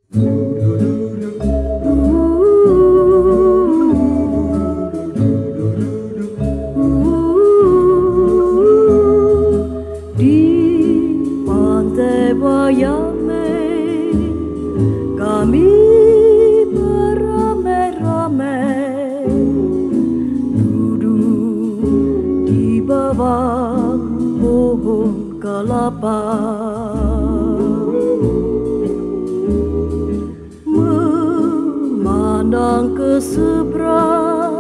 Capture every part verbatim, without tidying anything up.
Di pantai Bayame kami beramai-ramai duduk di bawah pohon kelapa, memandang ke seberang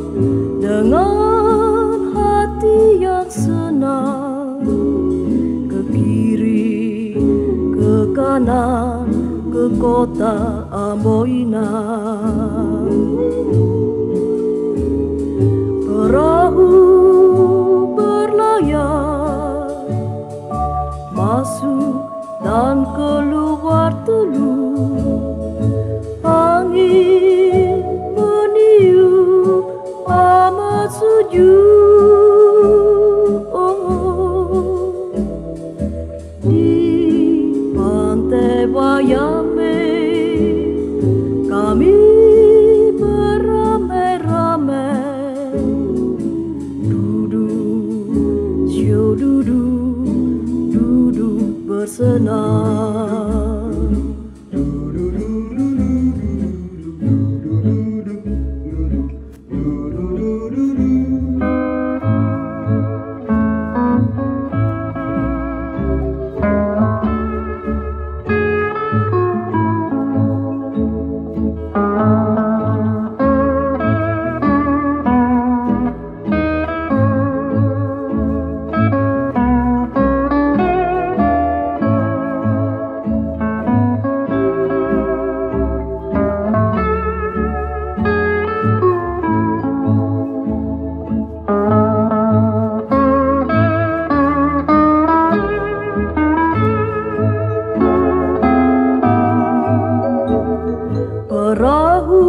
dengan hati yang senang. Ke kiri, ke kanan, ke kota Amoina. Perahu berlayar masuk dan keluar teluk. Angin meniup amat sejuk. Bayame kami beramai-ramai duduk, sio duduk, duduk bersenang. Perahu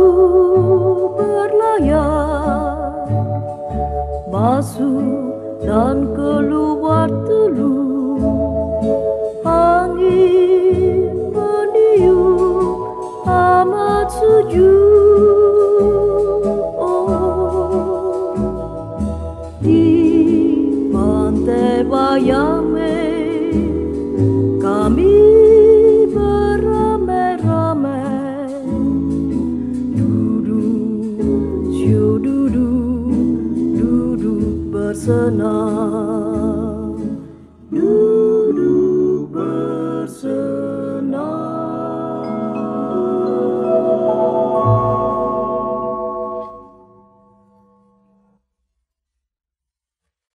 berlayar masuk dan keluar teluk. Angin meniup amat sejuk. Oh, di pantai Bayame kami duduk, duduk bersenang.